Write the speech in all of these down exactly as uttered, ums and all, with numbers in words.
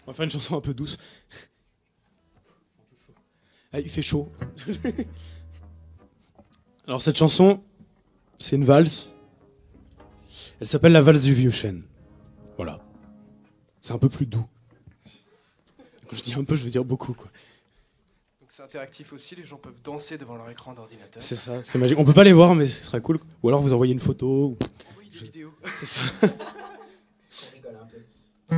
On va faire une chanson un peu douce. Ah, il fait chaud. Alors cette chanson, c'est une valse. Elle s'appelle la valse du vieux chêne. Voilà. C'est un peu plus doux. Quand je dis un peu, je veux dire beaucoup, quoi. Donc c'est interactif aussi, les gens peuvent danser devant leur écran d'ordinateur. C'est ça, c'est magique. On peut pas les voir, mais ce serait cool. Ou alors vous envoyez une photo. Ou... Oui, des vidéos. C'est ça. On rigole un peu.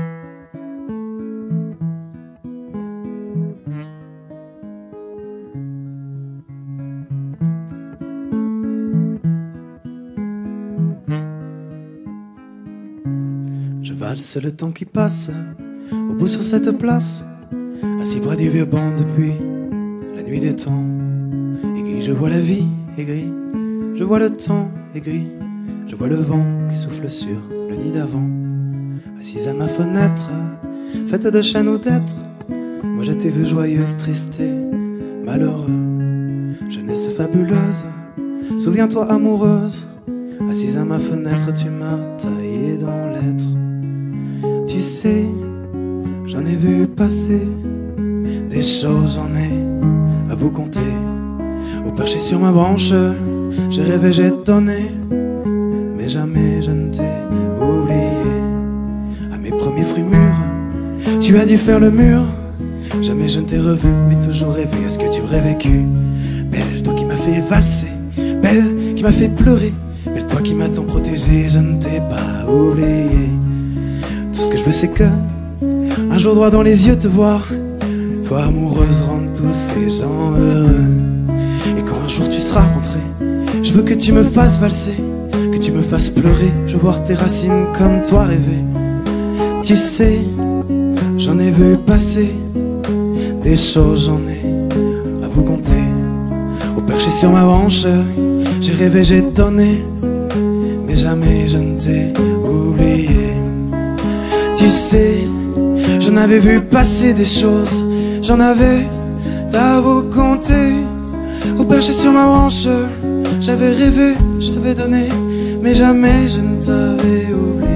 Je valse le temps qui passe, au bout sur cette place, assis près du vieux banc depuis la nuit des temps. Aigri, je vois la vie aigrie, je vois le temps aigri, je vois le vent qui souffle sur le nid d'avant. Assise à ma fenêtre, faite de chêne ou d'être, moi je t'ai vu joyeux, triste et malheureux. Jeunesse fabuleuse, souviens-toi amoureuse, assise à ma fenêtre, tu m'as taillé dans l'être. Tu sais, j'en ai vu passer des choses, j'en ai à vous compter. Au perché sur ma branche, j'ai rêvé, j'ai donné, mais jamais je ne t'ai oublié. À mes premiers fruits mûrs, tu as dû faire le mur. Jamais je ne t'ai revu, mais toujours rêvé à ce que tu aurais vécu. Belle, toi qui m'as fait valser, belle qui m'a fait pleurer, belle, toi qui m'as tant protégé, je ne t'ai pas oublié. Tout ce que je veux c'est que un jour droit dans les yeux te voir, toi amoureuse rendre tous ces gens heureux. Et quand un jour tu seras rentré, je veux que tu me fasses valser, que tu me fasses pleurer, je veux voir tes racines comme toi rêver. Tu sais, j'en ai vu passer des choses, j'en ai à vous compter. Au perché sur ma branche, j'ai rêvé, j'ai donné, mais jamais je ne t'ai oublié. Tu sais, j'en avais vu passer des choses, j'en avais à vous compter. Au perché sur ma branche, j'avais rêvé, j'avais donné, mais jamais je ne t'avais oublié.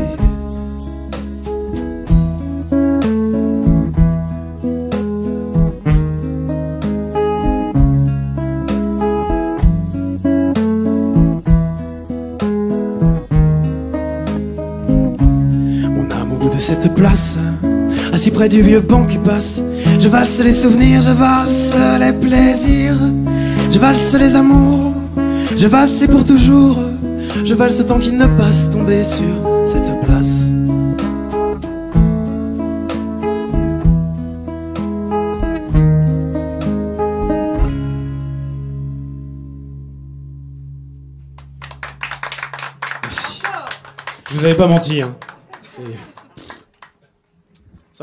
De cette place, assis près du vieux banc qui passe, je valse les souvenirs, je valse les plaisirs, je valse les amours, je valse pour toujours, je valse ce temps qui ne passe tomber sur cette place. Merci. Je vous avais pas menti, hein. Ça va toujours ?